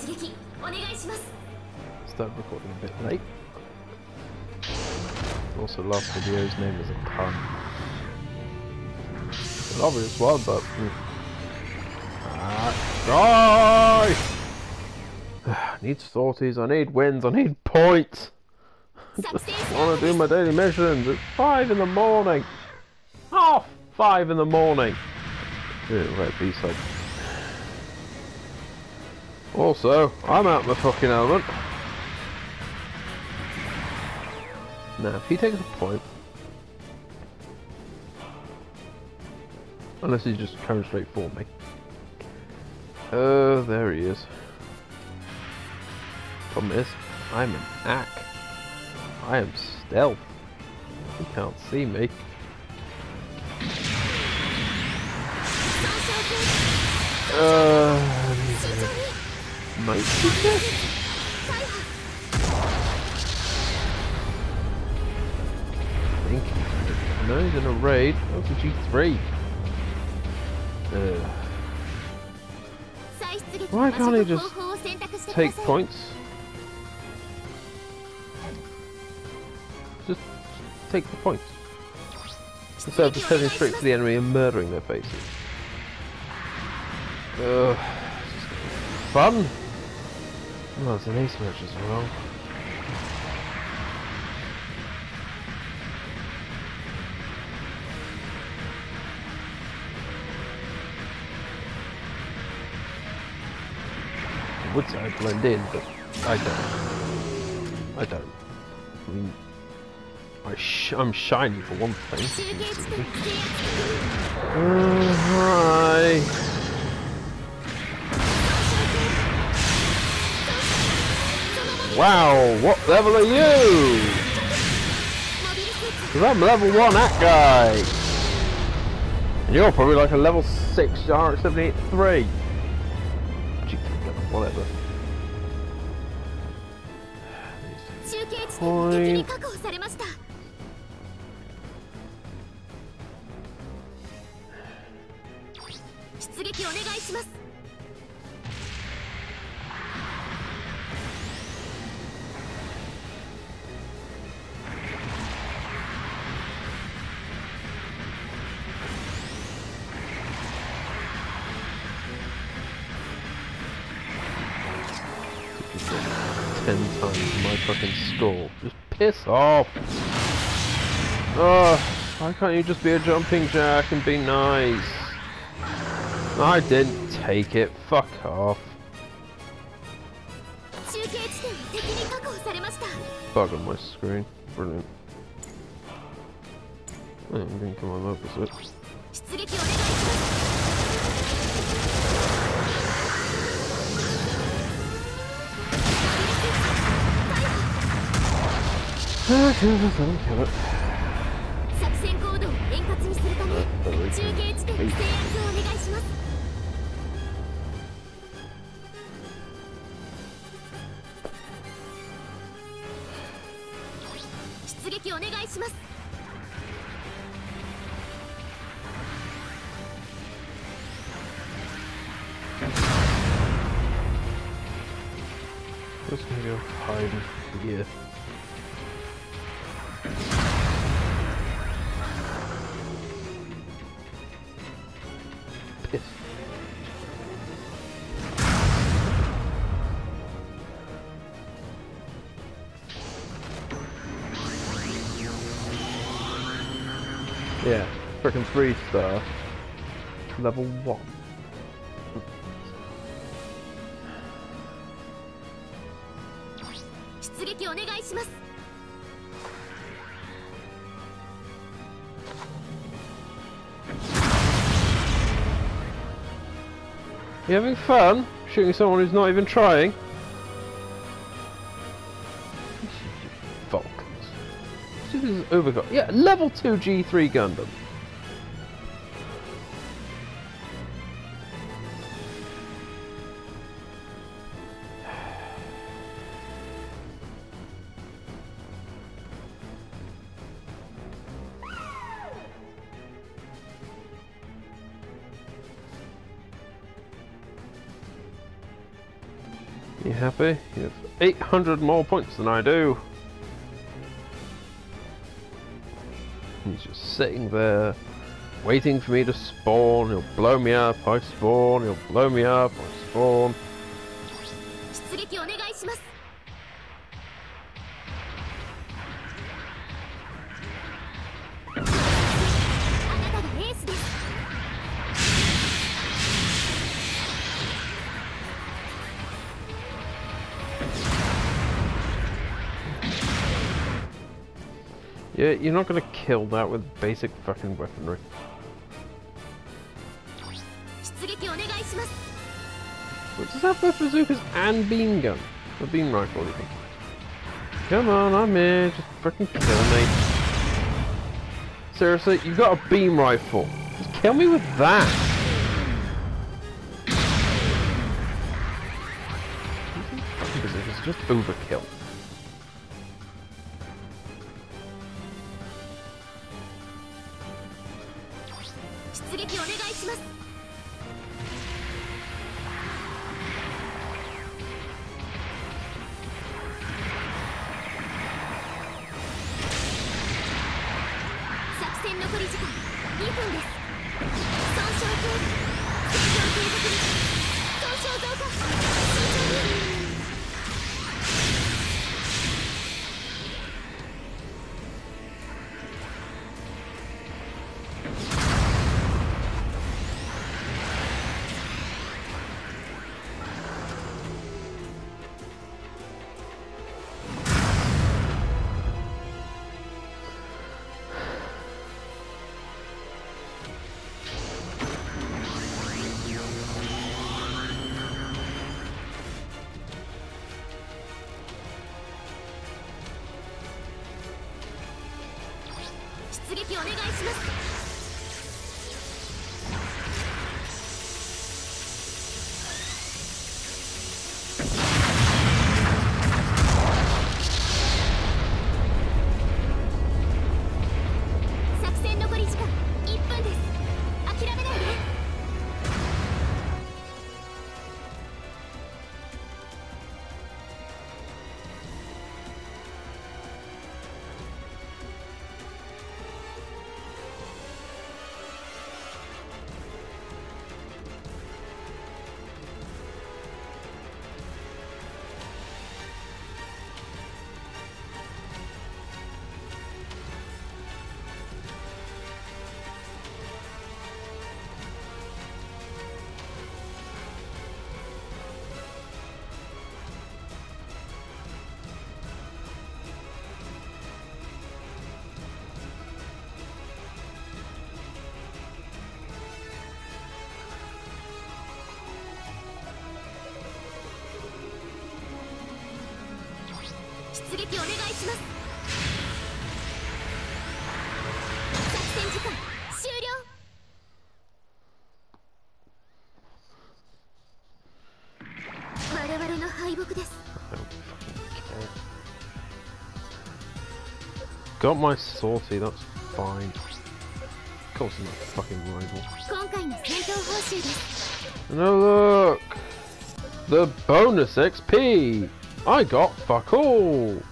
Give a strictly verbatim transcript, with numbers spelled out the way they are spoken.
Start recording a bit late. Also, last video's name was a pun. An obvious one, but mm. ah, try. I need sorties. I need wins. I need points. I just want to do my daily missions. It's five in the morning. Oh, five in the morning. Yeah, right, B-side. Also, I'm out of my fucking element. Now, if he takes a point, unless he's just coming straight for me. Oh, uh, there he is. Problem is, I'm an ack. I am stealth. He can't see me. Uh, might be good. I think. No, he's in a raid. Oh, for G three. Uh, why can't he just take points? Just take the points. Instead of just heading straight to the enemy and murdering their faces. Ugh. Fun! Oh, it's an ace match as well. I would say I blend in, but I don't. I don't. I mean, I sh I'm shiny for one thing. Uh, hi. Wow, what level are you? Because I'm level one, that guy. And you're probably like a level six R X seven eighty-three. Whatever. Point. Ten times my fucking score. Just piss off. Oh, why can't you just be a jumping jack and be nice? I didn't take it. Fuck off. Bug on my screen. Brilliant. Oh, I'm going to come on opposite. Ah, kill it, let him kill it. Just gonna go hide here. Piss. Yeah, frickin' three star. Level one. You having fun? Shooting someone who's not even trying? Vulcans. This is overgot. Yeah, level two G three Gundam. You happy? You have eight hundred more points than I do. He's just sitting there, waiting for me to spawn. He'll blow me up, I spawn. He'll blow me up, I spawn. Yeah, you're not gonna kill that with basic fucking weaponry. What does that for bazookas and beam gun? The beam rifle, even. Come on, I'm here. Just fucking kill me. Seriously, you've got a beam rifle. Just kill me with that. Fucking bazookas, just overkill. Got my sortie, that's fine. Of course I'm not a fucking rival. No, look! The bonus X P! I got fuck all!